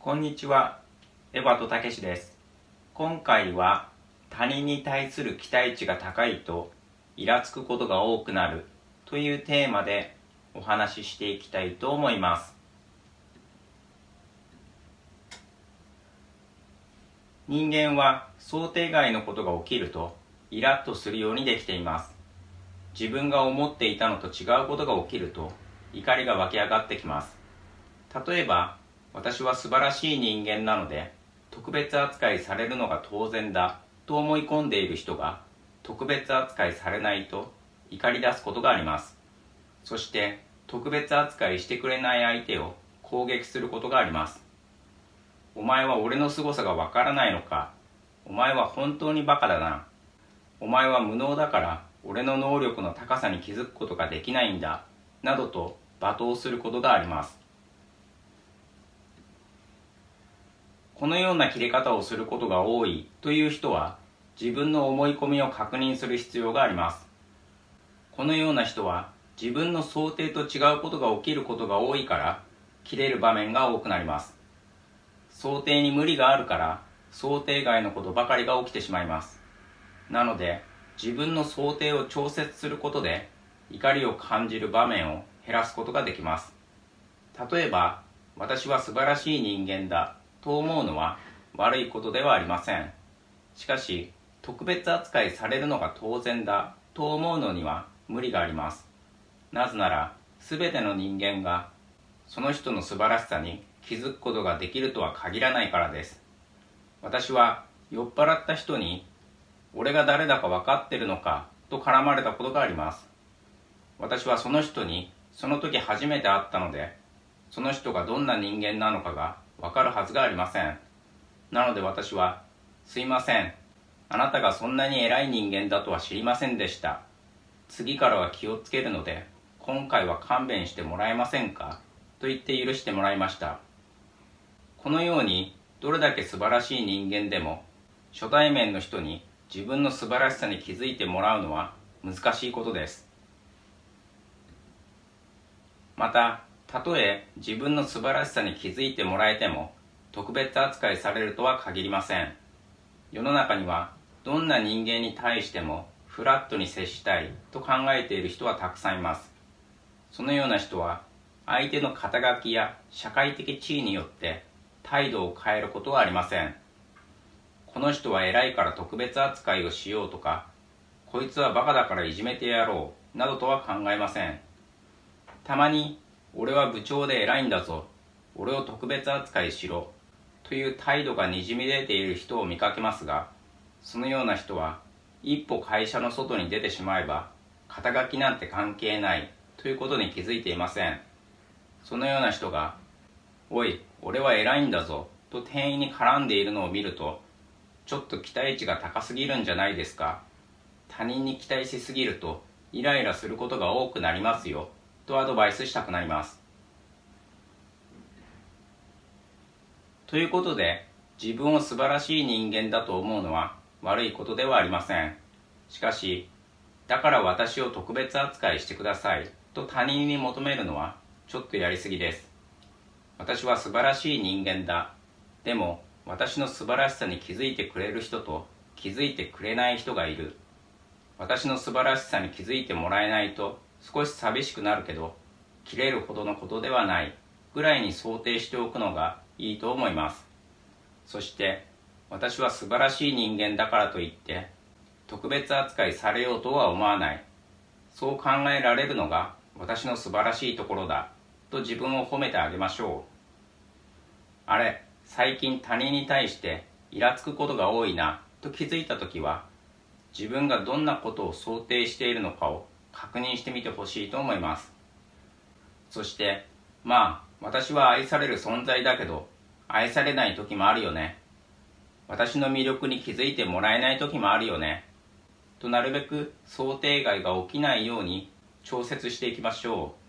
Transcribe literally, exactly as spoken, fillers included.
こんにちは、エバトたけしです。今回は他人に対する期待値が高いとイラつくことが多くなるというテーマでお話ししていきたいと思います。人間は想定外のことが起きるとイラッとするようにできています。自分が思っていたのと違うことが起きると怒りが湧き上がってきます。例えば、私は素晴らしい人間なので特別扱いされるのが当然だと思い込んでいる人が特別扱いされないと怒り出すことがあります。そして特別扱いしてくれない相手を攻撃することがあります。お前は俺の凄さがわからないのか。お前は本当にバカだな。お前は無能だから俺の能力の高さに気づくことができないんだ。などと罵倒することがあります。このような切れ方をすることが多いという人は自分の思い込みを確認する必要があります。このような人は自分の想定と違うことが起きることが多いから切れる場面が多くなります。想定に無理があるから想定外のことばかりが起きてしまいます。なので自分の想定を調節することで怒りを感じる場面を減らすことができます。例えば、私は素晴らしい人間だと思うのは悪いことではありません。しかし、特別扱いされるのが当然だと思うのには無理があります。なぜなら、すべての人間がその人の素晴らしさに気づくことができるとは限らないからです。私は酔っ払った人に、俺が誰だか分かってるのかと絡まれたことがあります。私はその人にその時初めて会ったので、その人がどんな人間なのかがわかるはずがありません。なので私は、すいません。あなたがそんなに偉い人間だとは知りませんでした。次からは気をつけるので、今回は勘弁してもらえませんかと言って許してもらいました。このように、どれだけ素晴らしい人間でも、初対面の人に自分の素晴らしさに気づいてもらうのは難しいことです。また、たとえ自分の素晴らしさに気づいてもらえても特別扱いされるとは限りません。世の中にはどんな人間に対してもフラットに接したいと考えている人はたくさんいます。そのような人は相手の肩書きや社会的地位によって態度を変えることはありません。この人は偉いから特別扱いをしようとか、こいつはバカだからいじめてやろうなどとは考えません。たまに俺は部長で偉いんだぞ、俺を特別扱いしろという態度がにじみ出ている人を見かけますが、そのような人は一歩会社の外に出てしまえば肩書きなんて関係ないということに気づいていません。そのような人が、おい、俺は偉いんだぞと店員に絡んでいるのを見ると、ちょっと期待値が高すぎるんじゃないですか。他人に期待しすぎるとイライラすることが多くなりますよとアドバイスしたくなります。ということで、自分を素晴らしい人間だと思うのは悪いことではありません。しかし、だから私を特別扱いしてくださいと他人に求めるのはちょっとやりすぎです。私は素晴らしい人間だ。でも、私の素晴らしさに気づいてくれる人と気づいてくれない人がいる。私の素晴らしさに気づいてもらえないと少し寂しくなるけど、切れるほどのことではないぐらいに想定しておくのがいいと思います。そして、私は素晴らしい人間だからといって特別扱いされようとは思わない。そう考えられるのが私の素晴らしいところだと自分を褒めてあげましょう。あれ、最近他人に対してイラつくことが多いなと気づいたときは、自分がどんなことを想定しているのかを確認してみてほしいと思います。そして、まあ、私は愛される存在だけど、愛されない時もあるよね。私の魅力に気づいてもらえない時もあるよね。となるべく想定外が起きないように調節していきましょう。